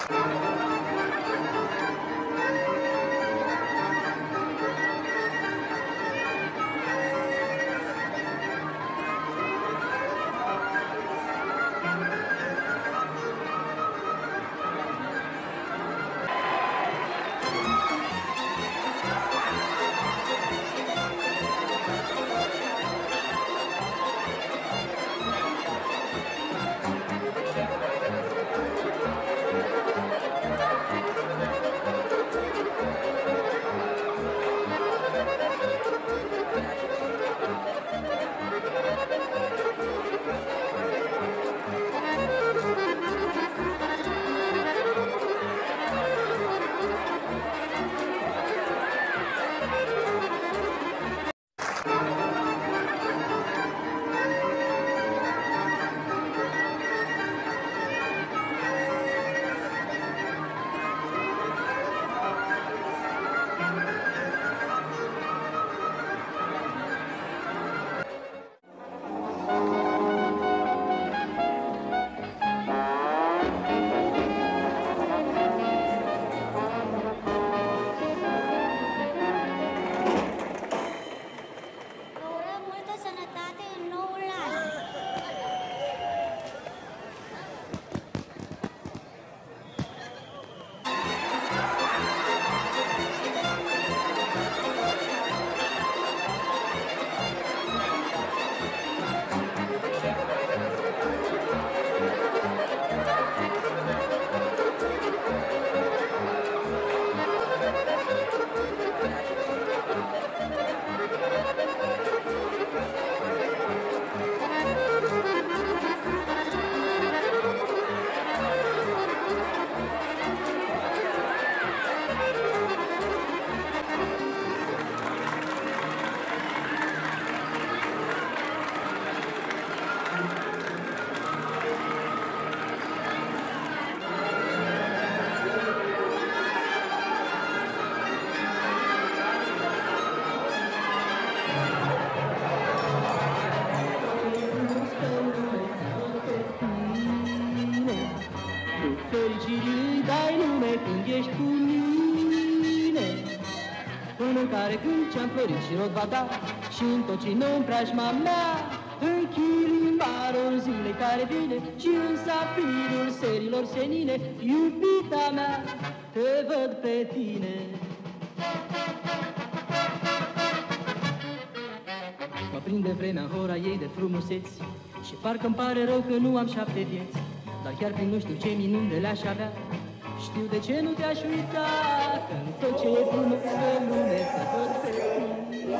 fericirii dai nume când ești cu mine. Până în care când ce-am florit și rod va da, și în tot ce nou în preajma mea, în chilimbarul zilei care vine și în safirul serilor senine, iubita mea, te văd pe tine. Mă prinde vremea hora ei de frumuseți și parcă-mi pare rău că nu am 7 vieți. Dar chiar prin nu știu ce minuni de le-aș avea, știu de ce nu te-aș uita, că în tot ce e frumos pe lume te văd pe tine.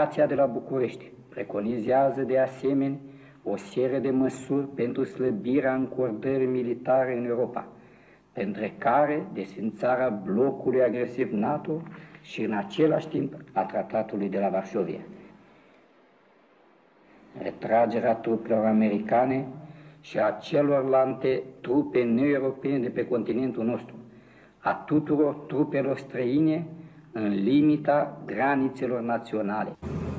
Declarația de la București preconizează de asemenea o serie de măsuri pentru slăbirea încordării militare în Europa, printre care desfințarea blocului agresiv NATO și în același timp a Tratatului de la Varșovia. Retragerea trupelor americane și a celorlalte trupe neeuropene de pe continentul nostru, a tuturor trupelor străine în limita granițelor naționale.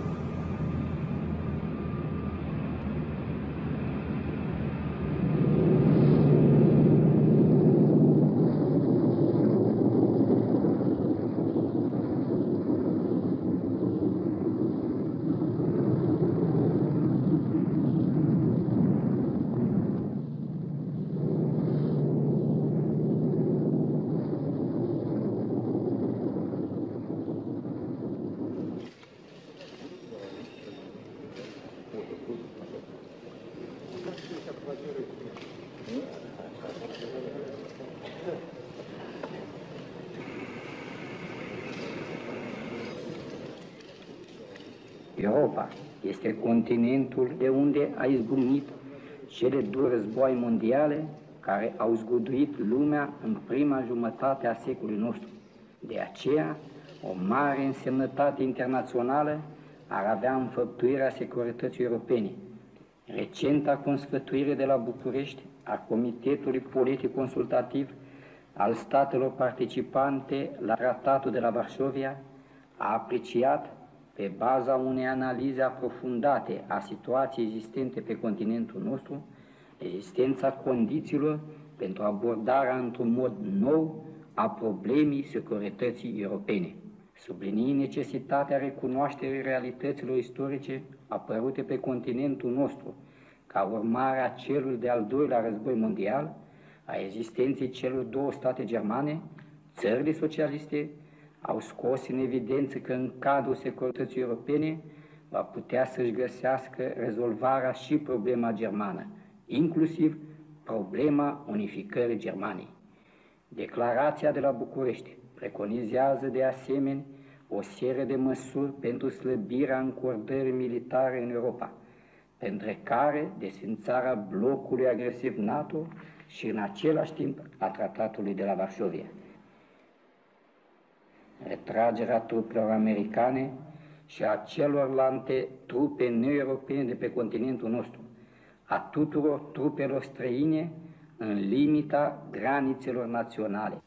Europa este continentul de unde a izbucnit cele două războaie mondiale care au zguduit lumea în prima jumătate a secolului nostru. De aceea, o mare însemnătate internațională ar avea înfăptuirea securității europene. Recenta consfătuire de la București a Comitetului Politic Consultativ al statelor participante la Tratatul de la Varșovia a apreciat, pe baza unei analize aprofundate a situației existente pe continentul nostru, existența condițiilor pentru abordarea într-un mod nou a problemei securității europene. Sublinii necesitatea recunoașterii realităților istorice apărute pe continentul nostru, ca urmare a celui de-al doilea război mondial, a existenței celor două state germane, țările socialiste, au scos în evidență că în cadrul securității europene va putea să-și găsească rezolvarea și problema germană, inclusiv problema unificării Germaniei. Declarația de la București preconizează de asemenea o serie de măsuri pentru slăbirea încordării militare în Europa, printre care desfințarea blocului agresiv NATO și în același timp a Tratatului de la Varșovia. Retragerea trupelor americane și a celorlalte trupe neeuropene de pe continentul nostru, a tuturor trupelor străine în limita granițelor naționale.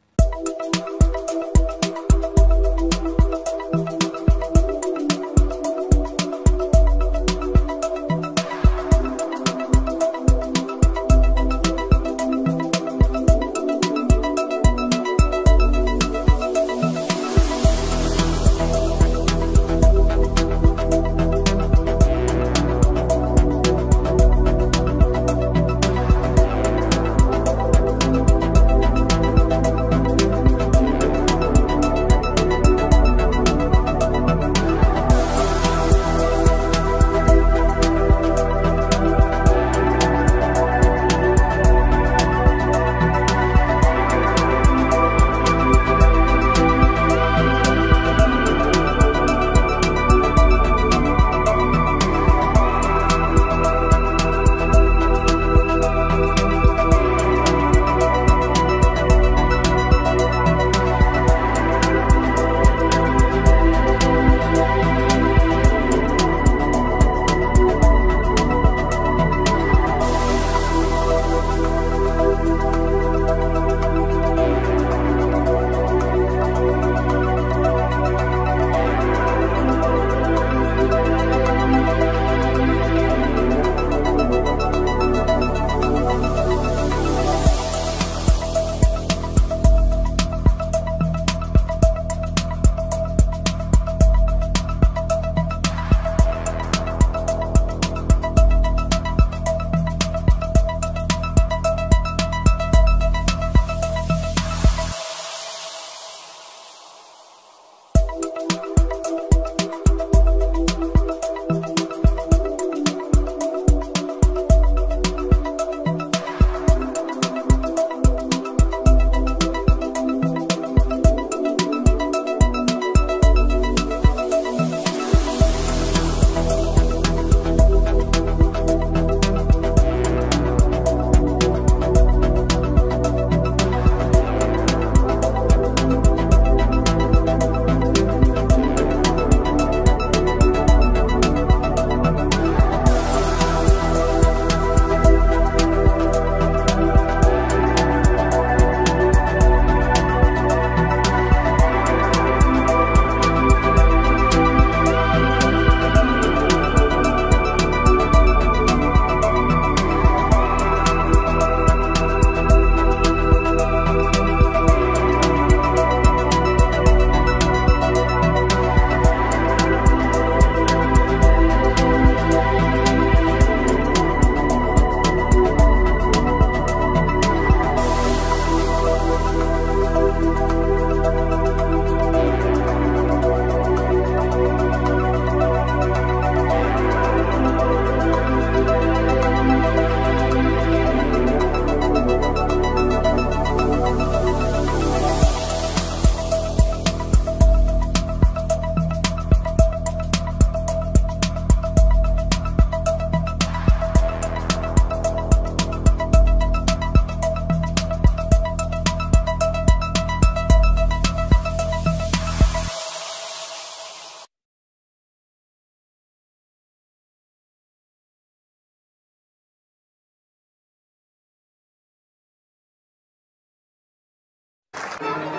Thank you.